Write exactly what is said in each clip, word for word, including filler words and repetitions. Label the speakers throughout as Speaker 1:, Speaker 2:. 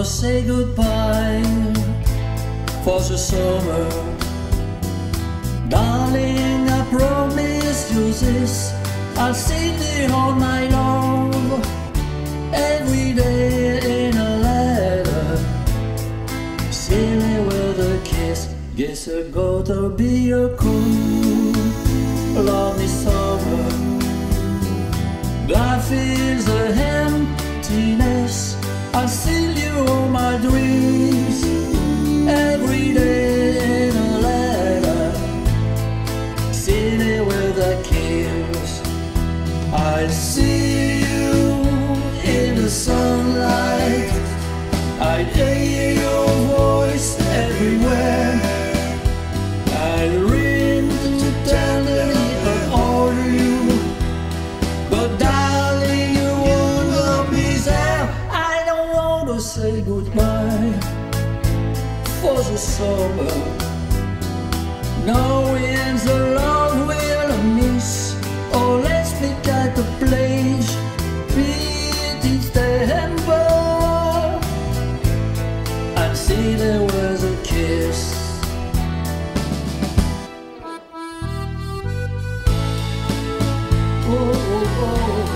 Speaker 1: wanna say goodbye for the summer. Darling, I promise you this, I'll sing it all night long, every day in a letter, silly with a kiss. Guess it's gonna be a cool, lonely summer. I feel the emptiness, I seal you all my dreams, every day in a letter, silly with a kiss. I see you in the sunlight, I hear your voice everywhere, I read to tenderly adore you, but darling, you won't be there. I don't want to say goodbye for the summer, knowing the love we'll miss. Oh, let's meet at the place, meet in December, and see there was a kiss. Oh, oh, oh.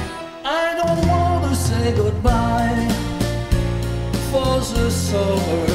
Speaker 1: I don't want to say goodbye for the summer.